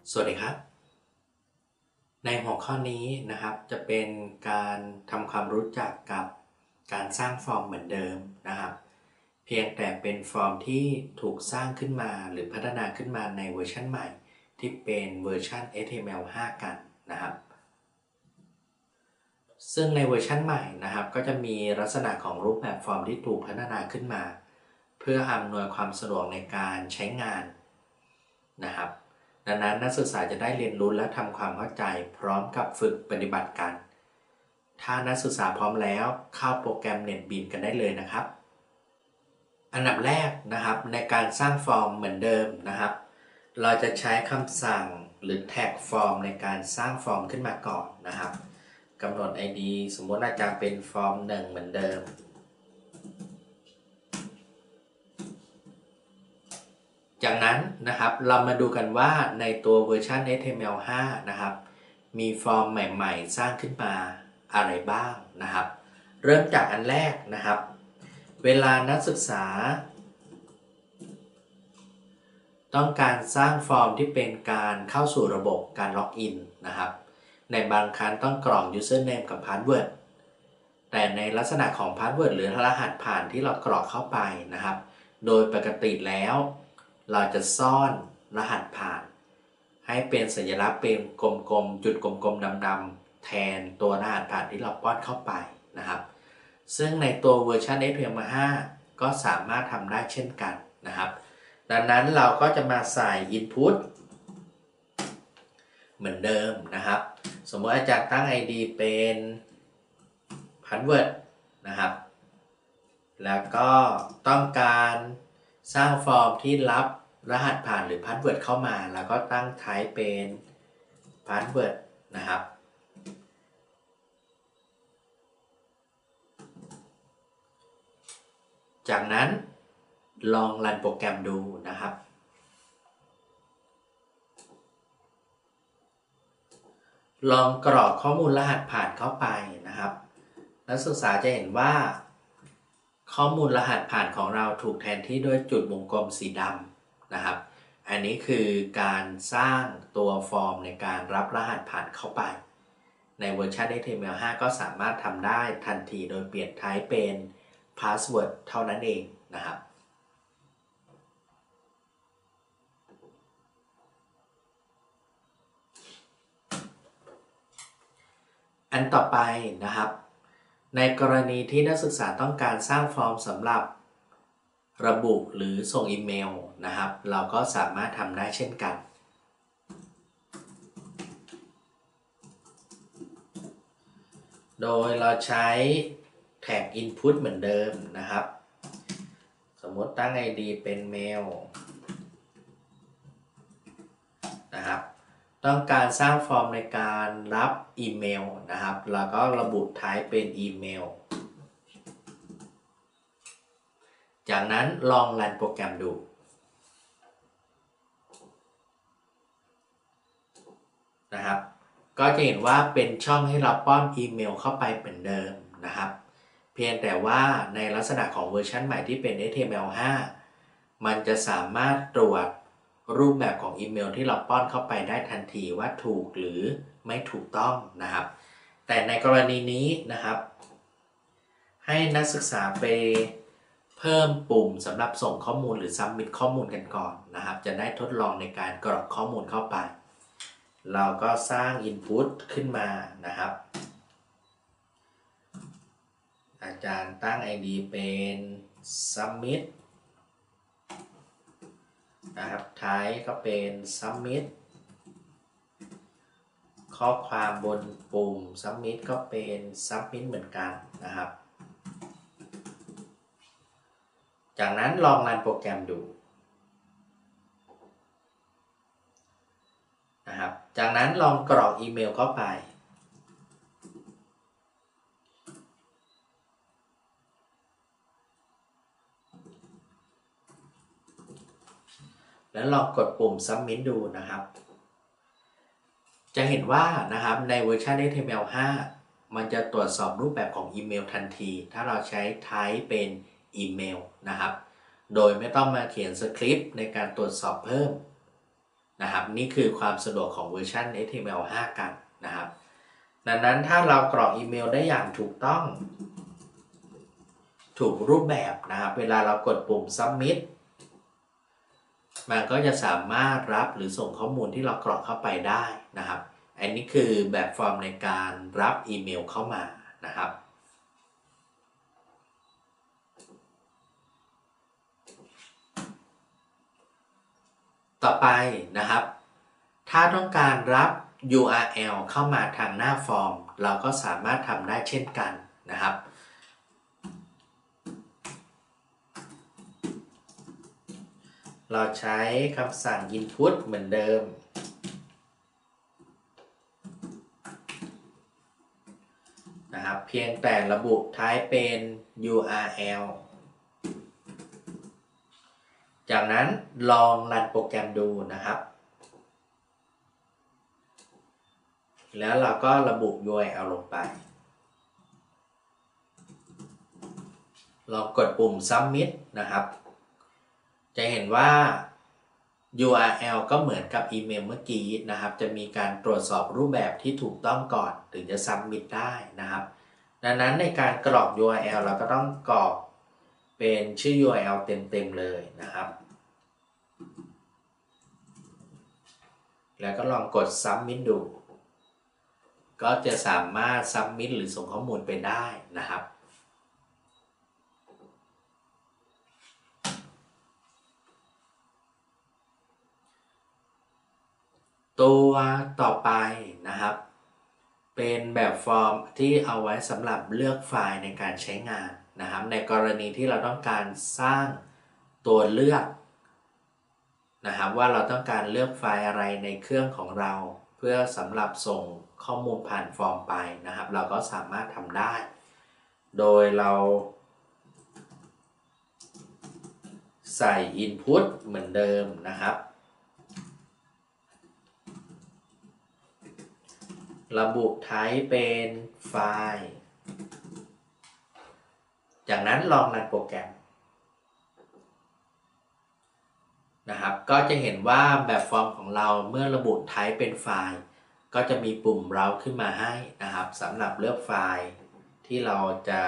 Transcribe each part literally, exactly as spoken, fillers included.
สวัสดีครับในหัวข้อนี้นะครับจะเป็นการทำความรู้จักกับการสร้างฟอร์มเหมือนเดิมนะครับเพียงแต่เป็นฟอร์มที่ถูกสร้างขึ้นมาหรือพัฒนาขึ้นมาในเวอร์ชันใหม่ที่เป็นเวอร์ชัน เอช ที เอ็ม แอล ห้า กันนะครับซึ่งในเวอร์ชันใหม่นะครับก็จะมีลักษณะของรูปแบบฟอร์มที่ถูกพัฒนาขึ้นมาเพื่ออำนวยความสะดวกในการใช้งานนะครับดังนั้นนักศึกษาจะได้เรียนรู้และทำความเข้าใจพร้อมกับฝึกปฏิบัติกันถ้านักศึกษาพร้อมแล้วเข้าโปรแกรม NetBeans กันได้เลยนะครับอันดับแรกนะครับในการสร้างฟอร์มเหมือนเดิมนะครับเราจะใช้คำสั่งหรือแท็กฟอร์มในการสร้างฟอร์มขึ้นมาก่อนนะครับกำหนด ไอ ดี สมมติอาจารย์เป็นฟอร์มหนึ่งเหมือนเดิมจากนั้นนะครับเรามาดูกันว่าในตัวเวอร์ชัน เอช ที เอ็ม แอล ห้า นะครับมีฟอร์มใหม่ๆสร้างขึ้นมาอะไรบ้างนะครับเริ่มจากอันแรกนะครับเวลานักศึกษาต้องการสร้างฟอร์มที่เป็นการเข้าสู่ระบบการล็อกอินนะครับในบางครั้งต้องกรอก username กับ password แต่ในลักษณะของ password หรือรหัสผ่านที่เรากรอกเข้าไปนะครับโดยปกติแล้วเราจะซ่อนรหัสผ่านให้เป็นสัญลักษณ์เป็นกลมๆจุดกลมๆดำๆแทนตัวรหัสผ่านที่เราป้อนเข้าไปนะครับซึ่งในตัวเวอร์ชัน เอช ที เอ็ม แอล ห้า ก็สามารถทำได้เช่นกันนะครับดังนั้นเราก็จะมาใส่ input เหมือนเดิมนะครับสมมติอาจารย์ตั้ง ไอ ดี เป็น password นะครับแล้วก็ต้องการสร้างฟอร์มที่รับรหัสผ่านหรือ password เข้ามาแล้วก็ตั้ง type เป็น password นะครับจากนั้นลองรันโปรแกรมดูนะครับลองกรอกข้อมูลรหัสผ่านเข้าไปนะครับนักศึกษาจะเห็นว่าข้อมูลรหัสผ่านของเราถูกแทนที่ด้วยจุดวงกลมสีดำนะครับอันนี้คือการสร้างตัวฟอร์มในการรับรหัสผ่านเข้าไปในเวอร์ชัน เอช ที เอ็ม แอล ห้า ก็สามารถทำได้ทันทีโดยเปลี่ยน type เป็น password เท่านั้นเองนะครับอันต่อไปนะครับในกรณีที่นักศึกษาต้องการสร้างฟอร์มสำหรับระบุหรือส่งอีเมลนะครับเราก็สามารถทำได้เช่นกันโดยเราใช้แท็ก input เหมือนเดิมนะครับสมมติตั้ง ไอ ดี เป็น mail นะครับต้องการสร้างฟอร์มในการรับอีเมลนะครับแล้วก็ระบุ type เป็นอีเมลจากนั้นลองรันโปรแกรมดูนะครับก็จะเห็นว่าเป็นช่องให้เราป้อนอีเมลเข้าไปเหมือนเดิมนะครับเพียงแต่ว่าในลักษณะของเวอร์ชันใหม่ที่เป็น เอช ที เอ็ม แอล ห้า มันจะสามารถตรวจรูปแบบของอีเมลที่เราป้อนเข้าไปได้ทันทีว่าถูกหรือไม่ถูกต้องนะครับแต่ในกรณีนี้นะครับให้นักศึกษาไปเพิ่มปุ่มสำหรับส่งข้อมูลหรือ submit ข้อมูลกันก่อนนะครับจะได้ทดลองในการกรอกข้อมูลเข้าไปเราก็สร้าง input ขึ้นมานะครับอาจารย์ตั้ง ไอ ดี เป็น submit นะครับ type ก็เป็น submit ข้อความบนปุ่ม submit ก็เป็น submit เหมือนกันนะครับจากนั้นลองรันโปรแกรมดูนะครับจากนั้นลองกรอกอีเมลเข้าไปแล้วลองกดปุ่ม submit ดูนะครับจะเห็นว่านะครับในเวอร์ชัน เอช ที เอ็ม แอล ห้า มันจะตรวจสอบรูปแบบของอีเมลทันทีถ้าเราใช้ type เป็นอีเมลนะครับโดยไม่ต้องมาเขียนสคริปต์ในการตรวจสอบเพิ่มนะครับนี่คือความสะดวกของเวอร์ชัน เอช ที เอ็ม แอล ห้า กันนะครับดังนั้นถ้าเรากรอกอีเมลได้อย่างถูกต้องถูกรูปแบบนะครับเวลาเรากดปุ่ม submit มันก็จะสามารถรับหรือส่งข้อมูลที่เรากรอกเข้าไปได้นะครับอันนี้คือแบบฟอร์มในการรับอีเมลเข้ามานะครับต่อไปนะครับถ้าต้องการรับ ยู อาร์ แอล เข้ามาทางหน้าฟอร์มเราก็สามารถทำได้เช่นกันนะครับเราใช้คำสั่ง input เหมือนเดิมนะครับเพียงแต่ระบุ type เป็น ยู อาร์ แอล จากนั้นลองรันโปรแกรมดูนะครับแล้วเราก็ระบุ ยู อาร์ แอล ลงไปลองกดปุ่ม submit นะครับจะเห็นว่า ยู อาร์ แอล ก็เหมือนกับอีเมลเมื่อกี้นะครับจะมีการตรวจสอบรูปแบบที่ถูกต้องก่อนถึงจะ submit ได้นะครับดังนั้นในการกรอก ยู อาร์ แอล เราก็ต้องกรอกเป็นชื่อ ยู อาร์ แอล เต็มๆเลยนะครับแล้วก็ลองกด submit ดูก็จะสามารถ submit หรือส่งข้อมูลไปได้นะครับตัวต่อไปนะครับเป็นแบบฟอร์มที่เอาไว้สำหรับเลือกไฟล์ในการใช้งานนะครับในกรณีที่เราต้องการสร้างตัวเลือกนะครับว่าเราต้องการเลือกไฟล์อะไรในเครื่องของเราเพื่อสำหรับส่งข้อมูลผ่านฟอร์มไปนะครับเราก็สามารถทำได้โดยเราใส่ input เหมือนเดิมนะครับระบุ type เป็นไฟล์จากนั้นลองรันโปรแกรมนะครับก็จะเห็นว่าแบบฟอร์มของเราเมื่อระบุ type เป็นไฟล์ก็จะมีปุ่ม browse ขึ้นมาให้นะครับสำหรับเลือกไฟล์ที่เราจะ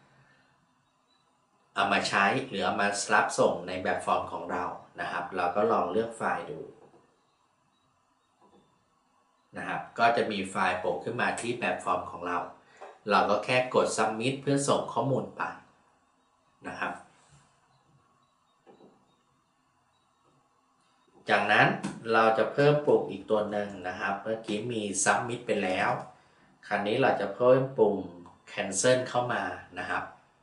เอามาใช้หรือเอามารับส่งในแบบฟอร์มของเรานะครับเราก็ลองเลือกไฟล์ดูนะครับก็จะมีไฟล์โผล่ขึ้นมาที่แบบฟอร์มของเราเราก็แค่กด submit เพื่อส่งข้อมูลไปนะครับจากนั้นเราจะเพิ่มปุ่มอีกตัวหนึ่งนะครับเมื่อกี้มี submit ไปแล้วคราวนี้เราจะเพิ่มปุ่ม cancel เข้ามานะครับ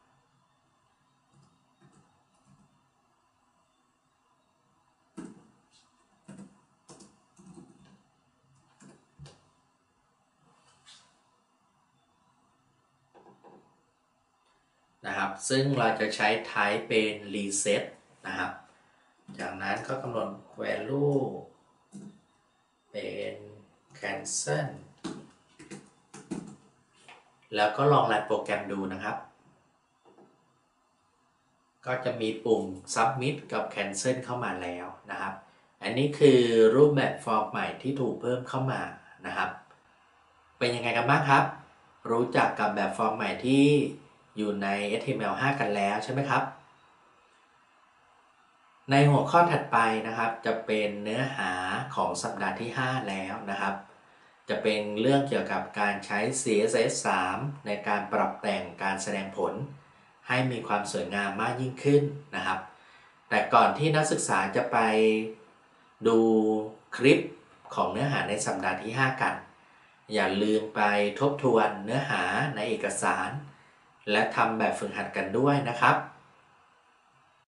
นะครับซึ่งเราจะใช้ type เป็น reset นะครับจากนั้นก็กำหนด value เป็น cancel แล้วก็ลองรันโปรแกรมดูนะครับก็จะมีปุ่ม submit กับ cancel เข้ามาแล้วนะครับอันนี้คือรูปแบบฟอร์มใหม่ที่ถูกเพิ่มเข้ามานะครับเป็นยังไงกันบ้างครับรู้จักกับแบบฟอร์มใหม่ที่อยู่ใน เอช ที เอ็ม แอล ห้า กันแล้วใช่ไหมครับในหัวข้อถัดไปนะครับจะเป็นเนื้อหาของสัปดาห์ที่ห้าแล้วนะครับจะเป็นเรื่องเกี่ยวกับการใช้ ซี เอส เอส สาม ในการปรับแต่งการแสดงผลให้มีความสวยงามมากยิ่งขึ้นนะครับแต่ก่อนที่นักศึกษาจะไปดูคลิปของเนื้อหาในสัปดาห์ที่ห้ากันอย่าลืมไปทบทวนเนื้อหาในเอกสารและทำแบบฝึกหัดกันด้วยนะครับ